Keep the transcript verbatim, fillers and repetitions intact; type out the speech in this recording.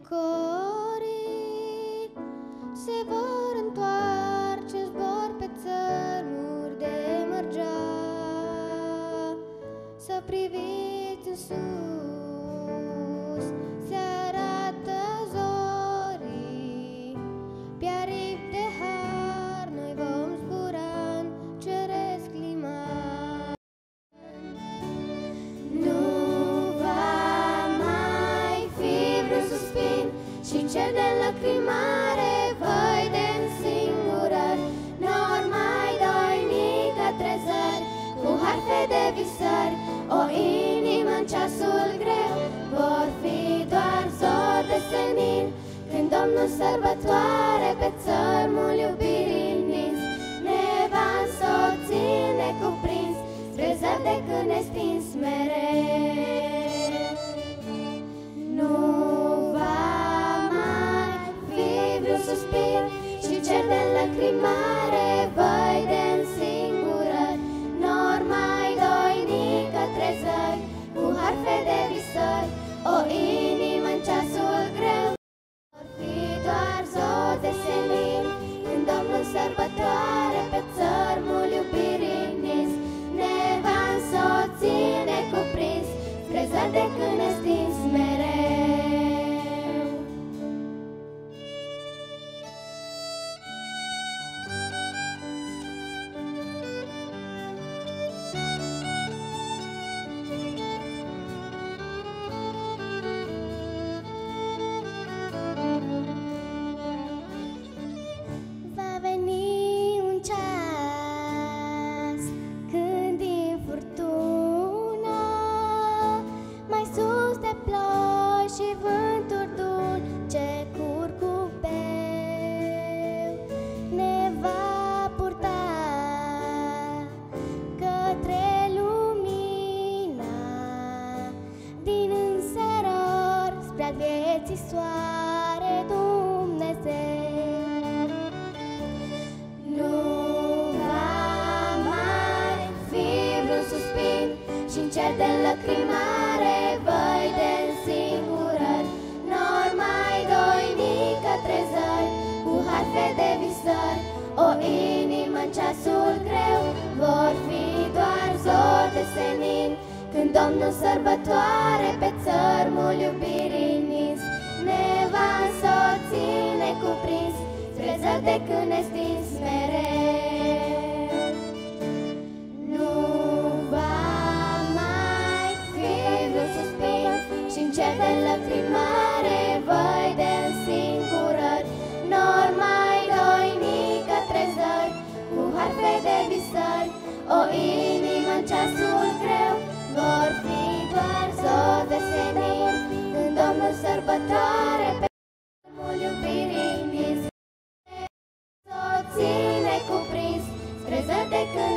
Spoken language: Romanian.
corii se vor întoarce, zbor pe țărmuri de mărgea. Să priviți în sus, se arată zorii, pe aripi de har noi vom zbura în ceresc liman. Nu va mai fi vreun suspin și cer de lăcrimare, voi de însingurări, nor mai doinic ca trezări, cu harfe de visări, o inimă în ceasul greu. Vor fi doar zori de senin, când Domnul sărbătoare pe țărmul iubirii nins ne va însoți necuprins, spre zări de când nestins mereu. Nu va mai fi vreun suspin și cer de lăcrimare, voi de însingurări, nor mai doinic ca trezări, cu harfe de visări, o inimă în ceasul greu. Vor fi doar zori de senin, când Domnul sărbătoare pe țărmul iubirii nins ne va însoți necuprins, spre zări de când nestins mereu. Va veni un ceas când din furtună, mai sus de ploi și vânturi dulce curg cu peu, ne va purta către lumina din înserări, spre a vieții soare Dumnezeu. Nu va mai fi vreun suspin și în cer de lăcrimare, voi de însingurări, nor mai doinic ca trezări, cu harfe de visări, o inimă în ceasul greu. Vor fi doar zori de senin, când Domnul sărbătoare pe țărmul iubirii nins ne va însoți necuprins, spre zări de când nestins mereu. Nu va mai fi vreun suspin și în cer de lăcrimare, voi de însingurări, nor mai doinic ca trezări, cu harfe de visări, o inimă în ceasul greu. Vor fi doar zori de senin, când Domnul sărbătoare pe țărmul iubirii nins ne însoți necuprins, spre zări de când